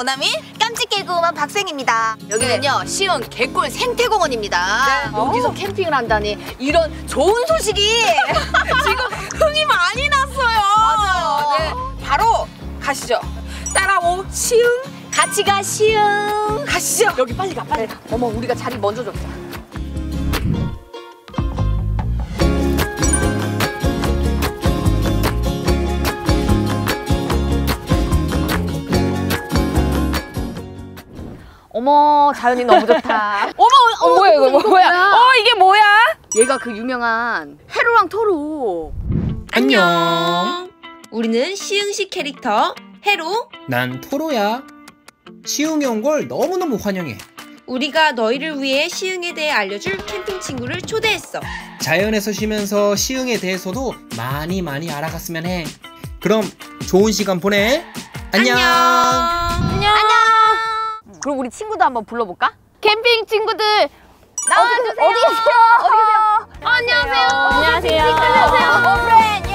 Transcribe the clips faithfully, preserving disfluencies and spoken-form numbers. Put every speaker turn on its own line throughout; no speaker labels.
오나미,
깜찍 개그우먼 박생입니다.
여기는요 시흥 개꿀 생태공원입니다.
네.
여기서 캠핑을 한다니 이런 좋은 소식이 지금 흥이 많이 났어요.
맞아요.
네, 바로 가시죠. 따라오 시흥.
같이 가 시흥.
가시죠. 여기 빨리 가 빨리 가. 어머 우리가 자리 먼저 줬자.
어머 자연이 너무 좋다.
어머 어, 뭐야 이거 뭐야?
뭐야?
어 이게 뭐야?
얘가 그 유명한 해로랑 토로.
안녕.
우리는 시흥시 캐릭터 해로.
난 토로야. 시흥에 온 걸 너무너무 환영해.
우리가 너희를 위해 시흥에 대해 알려줄 캠핑 친구를 초대했어.
자연에서 쉬면서 시흥에 대해서도 많이 많이 알아갔으면 해. 그럼 좋은 시간 보내. 안녕.
안녕.
그럼 우리 친구도 한번 불러볼까?
캠핑 친구들
나와주세요. 어디, 어디 계세요? 어디 계세요?
어, 안녕하세요.
안녕하세요. 안녕하세요. 오프렌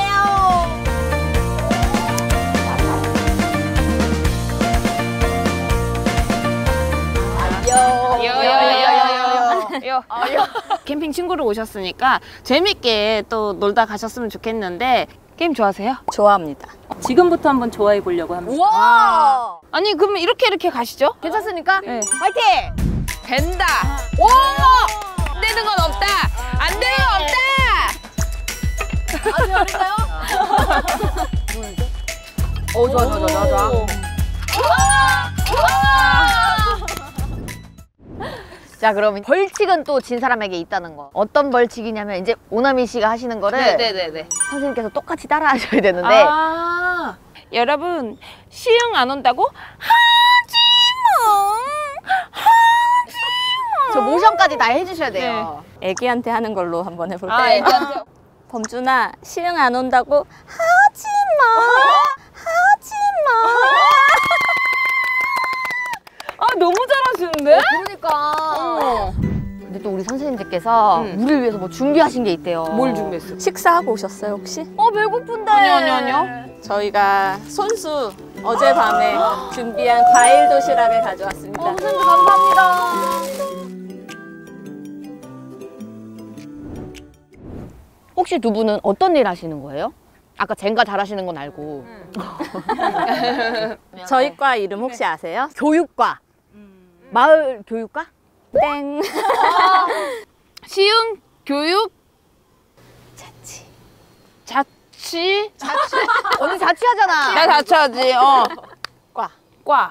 예요.
캠핑 친구로 오셨으니까 재밌게 또 놀다 가셨으면 좋겠는데 게임 좋아하세요?
좋아합니다. 지금부터 한번 좋아해 보려고 합니다.
우와.
아니 그러면 이렇게 이렇게 가시죠?
괜찮습니까?
네.
화이팅!
된다. 오! 안 되는 건 없다. 안 되는 건 없다.
아주 잘했어요? 오, 좋아, 좋아, 좋아, 좋아. 자, 그럼 벌칙은 또 진 사람에게 있다는 거. 어떤 벌칙이냐면 이제 오나미 씨가 하시는 거를
네네네.
선생님께서 똑같이 따라 하셔야 되는데
아, 여러분 시흥 안 온다고?
저 모션까지 다 해주셔야 돼요.
애기한테 하는 걸로 한번 해볼까요?
아, 애기한테.
범준아, 시흥 안 온다고 하지 마. 하지 마.
아 너무 잘하시는데?
그러니까.
어.
근데 또 우리 선생님께서
응.
우리를 위해서 뭐 준비하신 게 있대요.
뭘 준비했어?
식사하고 오셨어요, 혹시?
어, 배고픈데.
아니요, 아니요, 아니요.
저희가 손수 어젯밤에 준비한 과일 도시락을 가져왔습니다.
어, 선생님 감사합니다. 혹시 두 분은 어떤 일 하시는 거예요? 아까 젠가 잘하시는 건 알고.
저희 과 이름 혹시 아세요?
교육과. 마을 교육과?
땡.
시흥 교육 자치. 자치?
자취. 언니 자취하잖아.
나 자취하지. 어.
과.
과.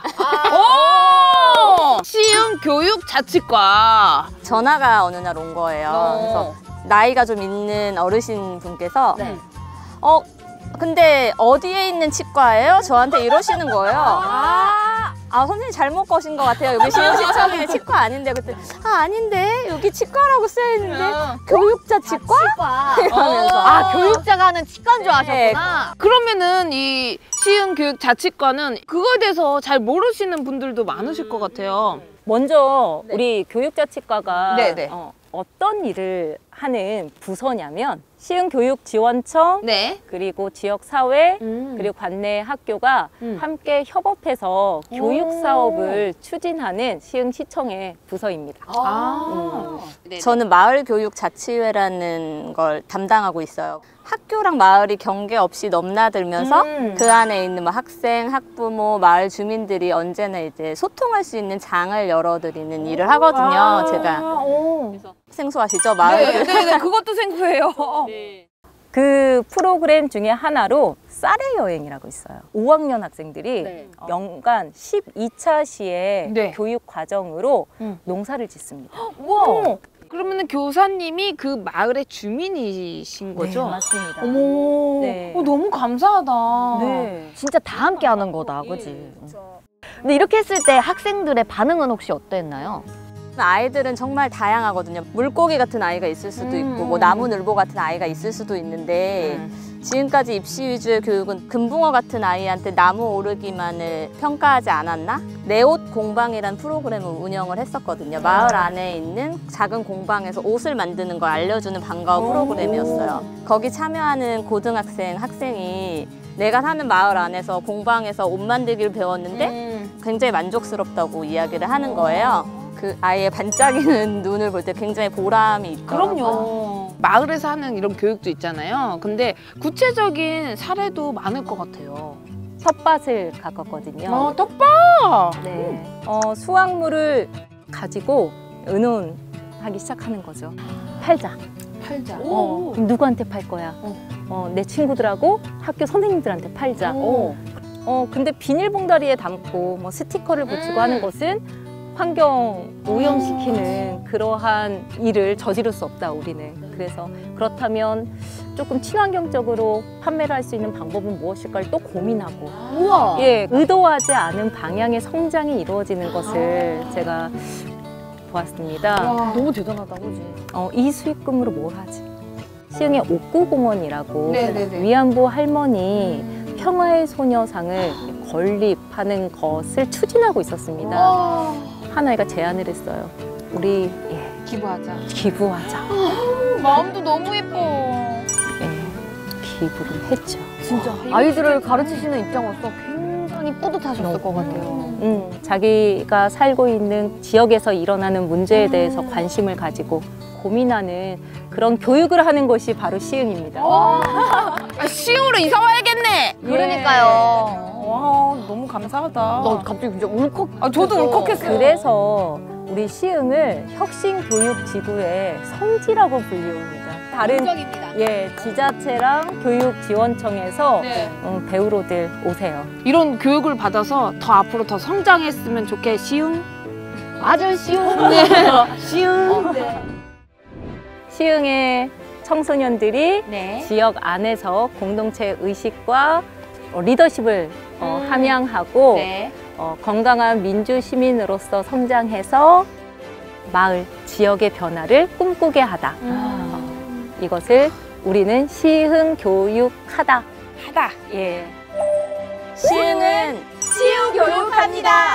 오! 시흥 교육 자치과.
전화가 어느 날 온 거예요.
어.
그래서 나이가 좀 있는 어르신 분께서
네.
어 근데 어디에 있는 치과예요? 저한테 이러시는 거예요. 아, 아 선생님 잘못 거신 것 같아요. 여기 시흥시청에 치과 아닌데 그때 아 아닌데 여기 치과라고 쓰여 있는데 교육자 치과?
치과.
이러면서
아, 교육자가 하는 치과인 줄 아셨구나.
그러면은 이 시흥 교육 자치과는 그거에 대해서 잘 모르시는 분들도 많으실 것 같아요.
먼저 우리 교육자 치과가
네, 네.
어, 어떤 일을 하는 부서냐면 시흥교육지원청
네.
그리고 지역사회
음.
그리고 관내 학교가
음.
함께 협업해서
오.
교육 사업을 추진하는 시흥시청의 부서입니다.
아. 음.
저는 마을교육자치회라는 걸 담당하고 있어요. 학교랑 마을이 경계 없이 넘나들면서
음.
그 안에 있는 뭐 학생, 학부모, 마을 주민들이 언제나 이제 소통할 수 있는 장을 열어드리는 일을 하거든요.
아.
제가
오.
생소하시죠? 마을
네, 네, 네, 그것도 생소해요.
그 프로그램 중에 하나로 쌀의 여행이라고 있어요. 오 학년 학생들이
네.
연간 십이 차 시의
네.
교육 과정으로
음.
농사를 짓습니다.
우와. 그러면은 교사님이 그 마을의 주민이신 거죠?
네, 맞습니다.
어머.
네.
어, 너무 감사하다.
네.
진짜 다 함께 하는 거다, 그지? 근데 이렇게 했을 때 학생들의 반응은 혹시 어땠나요?
아이들은 정말 다양하거든요. 물고기 같은 아이가 있을 수도
음.
있고 뭐 나무늘보 같은 아이가 있을 수도 있는데
음.
지금까지 입시 위주의 교육은 금붕어 같은 아이한테 나무 오르기만을 평가하지 않았나? 내 옷 공방이란 프로그램을 운영을 했었거든요. 마을 안에 있는 작은 공방에서 옷을 만드는 걸 알려주는 방과후 프로그램이었어요. 거기 참여하는 고등학생, 학생이 내가 사는 마을 안에서 공방에서 옷 만들기를 배웠는데
음.
굉장히 만족스럽다고 이야기를 하는 거예요. 그 아이의 반짝이는 눈을 볼 때 굉장히 보람이 있더라고요.
그럼요. 마을에서 하는 이런 교육도 있잖아요. 근데 구체적인 사례도 많을 것 같아요.
텃밭을 가꿨거든요.
어, 텃밭!
네. 어, 수확물을 가지고 의논하기 시작하는 거죠. 팔자.
팔자.
어, 그럼 누구한테 팔 거야?
어.
어, 내 친구들하고 학교 선생님들한테 팔자.
오.
어, 근데 비닐봉다리에 담고 뭐 스티커를 붙이고
음.
하는 것은 환경 오염시키는 그러한 일을 저지를 수 없다, 우리는. 그래서 그렇다면 조금 친환경적으로 판매를 할 수 있는 방법은 무엇일까를 또 고민하고
우와.
예, 의도하지 않은 방향의 성장이 이루어지는 것을 제가 보았습니다.
와, 너무 대단하다, 그지?
어, 이 수익금으로 뭘 하지? 시흥의 옥구공원이라고
네네네.
위안부 할머니 평화의 소녀상을 건립하는 것을 추진하고 있었습니다.
와.
하나이가 제안을 했어요. 우리 예,
기부하자.
기부하자.
마음도 너무 예뻐.
예, 기부를 했죠.
진짜.
아이들을 가르치시는 입장으로서 굉장히 뿌듯하셨을 것 같아요.
음, 자기가 살고 있는 지역에서 일어나는 문제에 대해서 관심을 가지고 고민하는 그런 교육을 하는 것이 바로 시흥입니다.
아, 시흥으로 이사 와야겠네.
그러니까요.
와, 너무 감사하다.
너 갑자기 진짜 울컥.
아, 저도 울컥했어요.
그래서 우리 시흥을 혁신교육지구의 성지라고 불리웁니다. 다른 예, 지자체랑 교육지원청에서
네.
음, 배우로들 오세요.
이런 교육을 받아서 더 앞으로 더 성장했으면 좋겠. 시흥.
맞아요, 시오.
네. 시흥.
시흥의 청소년들이
네.
지역 안에서 공동체 의식과 어, 리더십을 어,
음.
함양하고
네.
어, 건강한 민주 시민으로서 성장해서 마을, 지역의 변화를 꿈꾸게 하다.
음.
이것을 우리는 시흥 교육하다.
하다.
예.
시흥은
시흥 교육합니다.